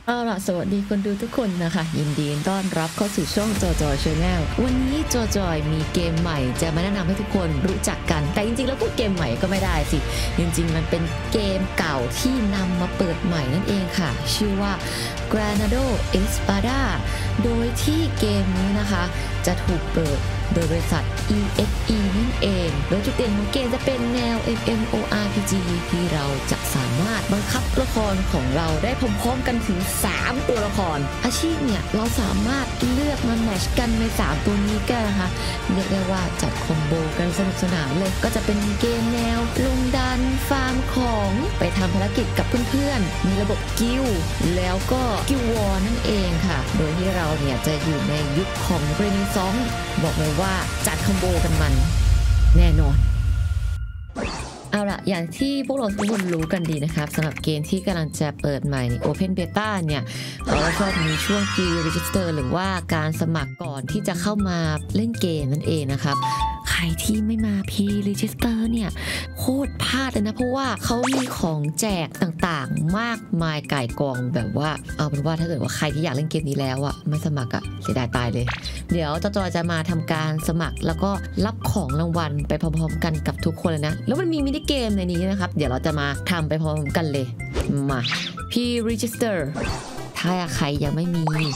เอาล่ะสวัสดีคนดูทุกคนนะคะยินดีต้อนรับเข้าสู่ช่องจอจอยชาแนลวันนี้จอจอยมีเกมใหม่จะมาแนะนำให้ทุกคนรู้จักกันแต่จริงๆแล้วพูดเกมใหม่ก็ไม่ได้สิจริงๆมันเป็นเกมเก่าที่นำมาเปิดใหม่นั่นเองค่ะชื่อว่า Granado Espada โดยที่เกมนี้นะคะจะถูกเปิดโดยบริษัท EXE นั่นเองโดยจุดเด่นของเกมจะเป็นแนว MMORPG ที่เราจะสามารถบังคับละครของเราได้พร้อมๆกันถึง3ตัวละครอาชีพเนี่ยเราสามารถเลือกมาแมทช์กันใน3ตัวนี้กันนะคะเรียกได้ว่าจัดคอมโบกันสนุกสนานเลยก็จะเป็นเกมแนวลงดันฟาร์มของไปทำภารกิจกับเพื่อนๆมีระบบกิลแล้วก็กิลวอร์นั่นเองค่ะโดยที่เราเนี่ยจะอยู่ในยุคของเรเนซองส์บอกเลยว่าจัดคอมโบกันมันแน่นอนเอาล่ะอย่างที่พวกเราทุกคนรู้กันดีนะครับสำหรับเกมที่กำลังจะเปิดใหม่ใน Open Beta เนี่ยเขาชอบมีช่วง Pre-Register หรือว่าการสมัครก่อนที่จะเข้ามาเล่นเกมนั่นเองนะครับใครที่ไม่มา Pre-Register เนี่ยโคตรพลาดเลยนะเพราะว่าเขามีของแจกต่างๆมากมายก่ายกองแบบว่าเอาเป็นว่าถ้าเกิดว่าใครที่อยากเล่นเกมนี้แล้วอะไม่สมัครอะเสียดายตายเลยเดี๋ยวจอยจะมาทำการสมัครแล้วก็รับของรางวัลไปพร้อมๆกันกับทุกคนเลยนะแล้วมันมีมินิเกมในนี้นะครับเดี๋ยวเราจะมาทำไปพร้อมกันเลยมา Pre-Register ถ้าใครยังไม่มี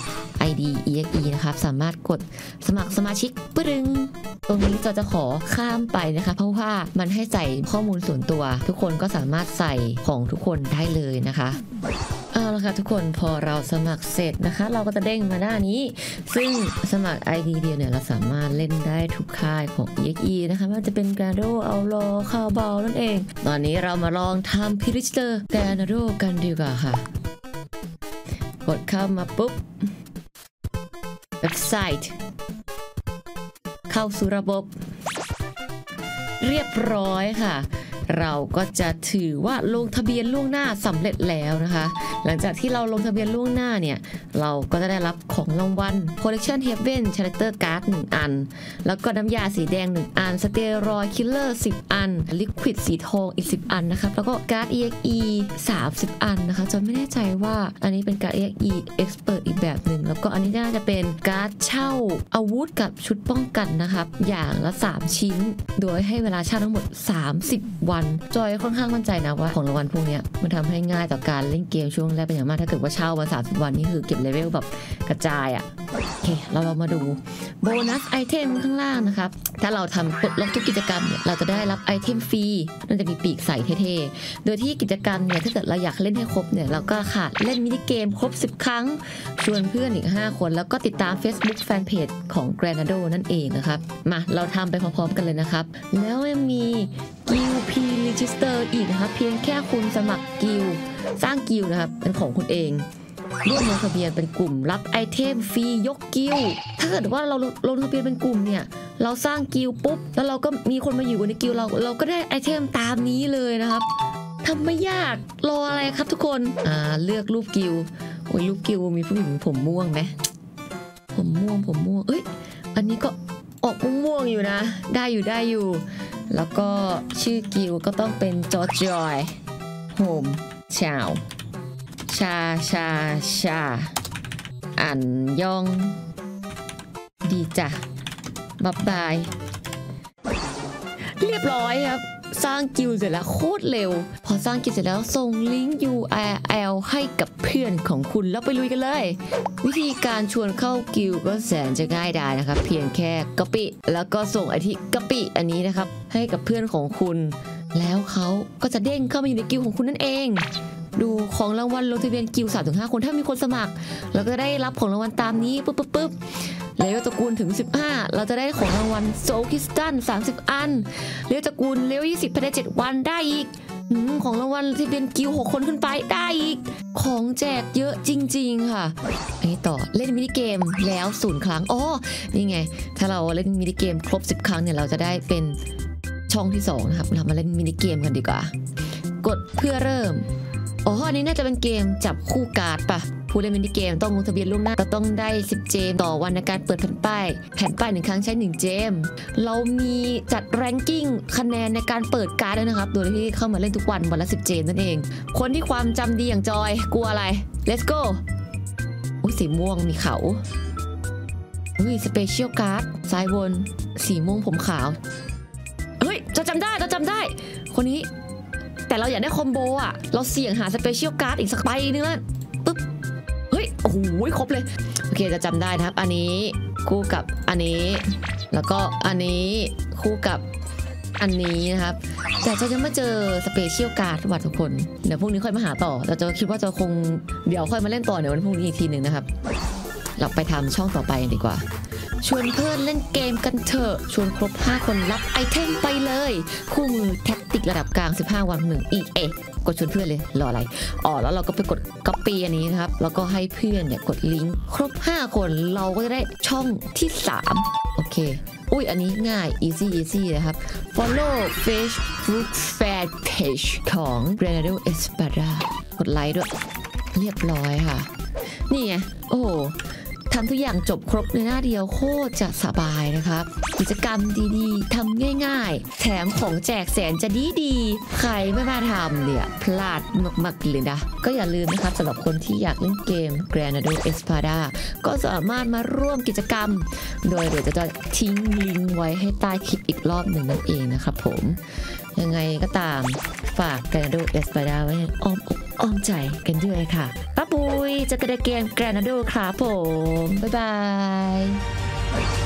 ID EXE นะครับสามารถกดสมัครสมาชิกปึ้งตรงนี้จะขอข้ามไปนะคะเพราะว่ามันให้ใส่ข้อมูลส่วนตัวทุกคนก็สามารถใส่ของทุกคนได้เลยนะคะเอาละค่ะทุกคนพอเราสมัครเสร็จนะคะเราก็จะเด้งมาหน้านี้ซึ่งสมัคร ID เดียวเนี่ยเราสามารถเล่นได้ทุกค่ายของ EXE นะคะไม่ว่าจะเป็น Granado Outlaw Cowboy นั่นเองตอนนี้เรามาลองทำ Pre-Register Granado กันดีกว่าค่ะกดเข้ามาปุ๊บเว็บไซต์เข้าสู่ระบบเรียบร้อยค่ะเราก็จะถือว่าลงทะเบียนล่วงหน้าสำเร็จแล้วนะคะหลังจากที่เราลงทะเบียนล่วงหน้าเนี่ยเราก็จะได้รับของรางวัล Collection Heaven Character Card 1 อันแล้วก็น้ำยาสีแดง1อัน Steroid Killer 10 อัน Liquid สีทองอีก10 อันนะครับแล้วก็การ์ด EXE 30 อันนะคะจนไม่แน่ใจว่าอันนี้เป็นการ์ด EXE Expert อีกแบบหนึ่งแล้วก็อันนี้น่าจะเป็นการ์ดเช่าอาวุธกับชุดป้องกันนะครับอย่างละ3ชิ้นโดยให้เวลาเช่าทั้งหมด30 วันจอยค่อนข้างมั่นใจนะว่าของรางวัลพวกนี้มันทำให้ง่ายต่อการเล่นเกมช่วงแรกเป็นอย่างมากถ้าเกิดว่าเช่ามา30 วันนี่คือเก็บเลเวลแบบกระจายอ่ะโอเคเรามาดูโบนัสไอเทมข้างล่างนะครับถ้าเราทำปลดล็อกทุกกิจกรรมเนี่ยเราจะได้รับไอเทมฟรีมันจะมีปีกใส่เท่ๆโดยที่กิจกรรมเนี่ยถ้าเกิดเราอยากเล่นให้ครบเนี่ยเราก็ขาดเล่นมินิเกมครบ10 ครั้งชวนเพื่อนอีก5 คนแล้วก็ติดตาม Facebook Fanpage ของ Granado นั่นเองนะครับมาเราทำไปพร้อมๆกันเลยนะครับแล้วยังมีกิลพีRegister อีกนะครับเพียงแค่คุณสมัครกิลสร้างกิลนะครับเป็นของคุณเองร่วมลงทะเบียนเป็นกลุ่มรับไอเทมฟรียกกิลถ้าเกิดว่าเราลงทะเบียนเป็นกลุ่มเนี่ยเราสร้างกิลปุ๊บแล้วเราก็มีคนมาอยู่ในกิลเราก็ได้ไอเทมตามนี้เลยนะครับทำไม่ยากรออะไรครับทุกคนเลือกรูปกิลโอ้ยรูปกิลมีผู้หญิงผมม่วงไหมผมม่วงเอ้ยอันนี้ก็ออกม่วงอยู่นะได้อยู่แล้วก็ชื่อกิลก็ต้องเป็นจอจอยโฮมชาวชาอันยองดีจ้ะบ๊ายบายเรียบร้อยครับสร้างกิลเสร็จแล้วโคตรเร็วพอสร้างกิลเสร็จแล้วส่งลิงก์ URL ให้กับเพื่อนของคุณแล้วไปลุยกันเลยวิธีการชวนเข้ากิลก็แสนจะง่ายดายนะครับเพียงแค่ก๊อปแล้วก็ส่งไอที่ก๊อปอันนี้นะครับให้กับเพื่อนของคุณแล้วเขาก็จะเด้งเข้ามาอยู่ในกิลของคุณนั่นเองดูของรางวัลลงทะเบียนกิล 3-5 คนถ้ามีคนสมัครเราก็ได้รับของรางวัลตามนี้ปุ๊บเลเวลตระกูลถึง15เราจะได้ของรางวัลโซลคิสตัน30 อันเลเวลตระกูลเลเวล20ภายใน7 วันได้อีกของรางวัลที่เป็นกิล6 คนขึ้นไปได้อีกของแจกเยอะจริงๆค่ะอันนี้ต่อเล่นมินิเกมแล้ว0 ครั้งนี่ไงถ้าเราเล่นมินิเกมครบ10 ครั้งเนี่ยเราจะได้เป็นช่องที่2นะครับเรามาเล่นมินิเกมกันดีกว่ากดเพื่อเริ่มอันนี้น่าจะเป็นเกมจับคู่การ์ดปะผู้เล่นมินิเกมต้องลงทะเบียนล่วงหน้าต้องได้10 เจมต่อวันในการเปิดแผ่นป้าย1 ครั้งใช้1 เจมเรามีจัดแรงกิ้งคะแนนในการเปิดการ์ดด้วยนะครับโดยที่เข้ามาเล่นทุกวันละ10 เจมนั่นเองคนที่ความจำดีอย่างจอยกลัวอะไร let's go อุ้ยสีม่วงมีเขาอุ้ยสเปเชียลการ์ดซ้ายบนสีม่วงผมขาวเฮ้ยเราจำได้คนนี้แต่เราอยากได้คอมโบอ่ะเราเสี่ยงหาสเปเชียลการ์ดอีกสักใบนึงปึ๊บเฮ้ยโอ้โหครบเลยโอเคจะจำได้นะครับอันนี้คู่กับอันนี้แล้วก็อันนี้คู่กับอันนี้นะครับแต่จะยังไม่เจอสเปเชียลการ์ดว่ะทุกคนเดี๋ยวพรุ่งนี้ค่อยมาหาต่อเราจะคิดว่าจะคงเดี๋ยวค่อยมาเล่นต่อในวันพรุ่งนี้อีกทีหนึ่งนะครับเราไปทำช่องต่อไปดีกว่าชวนเพื่อนเล่นเกมกันเถอะชวนครบ5คนรับไอเทมไปเลยคู่มือแท็กติกระดับกลาง15วัน1 EA กดชวนเพื่อนเลยรออะไรแล้วเราก็ไปกด copy อันนี้นะครับแล้วก็ให้เพื่อนเนี่ยกดลิงก์ครบ5คนเราก็จะได้ช่องที่3โอเคอุ้ยอันนี้ง่าย easy นะครับ follow Facebook fan page ของ Granado Espada กดไลค์ด้วยเรียบร้อยค่ะนี่ไงโอ้ทำทุกอย่างจบครบในหน้าเดียวโคตรจะสบายนะครับกิจกรรมดีๆทำง่ายๆแถมของแจกแสนจะดีใครไม่มาทำเนี่ยพลาดมากๆเลยนะก็อย่าลืมนะครับสำหรับคนที่อยากเล่นเกม Granado Espada ก็สามารถมาร่วมกิจกรรมโดยเดี๋ยวจะทิ้งลิงก์ไว้ให้ใต้คลิปอีกรอบหนึ่งนั่นเองนะครับผมยังไงก็ตามฝาก Granado Espada ไว้อ้อมอกอ้อมใจกันด้วยค่ะป้าปุยจะกระเกม Granado ครับผมบ๊ายบาย